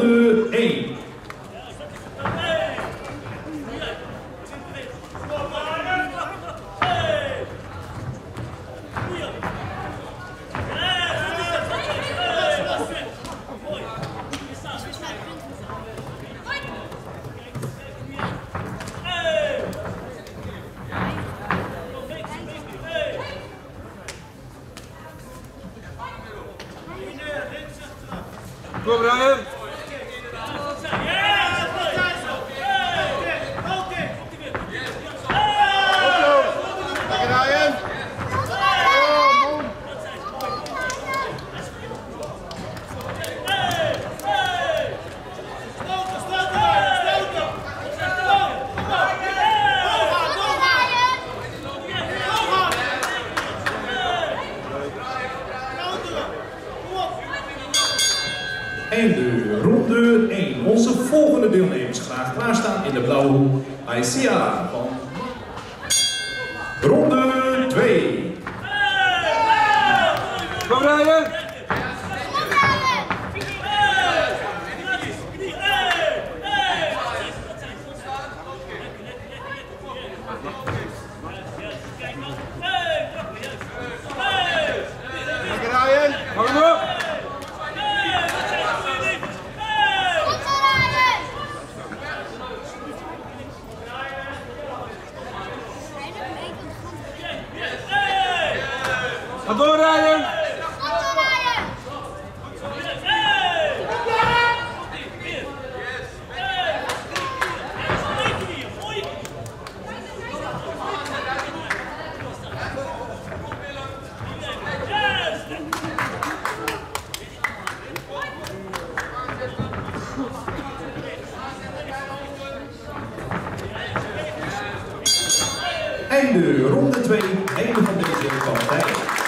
ronde 1. Kom Brian! En de ronde 1. Onze volgende deelnemers graag klaarstaan in de blauwe hoek. Aisia van ronde 2. Kom Brian! Kom op! Ga door Ryan! En de ronde 2, einde van deze partij.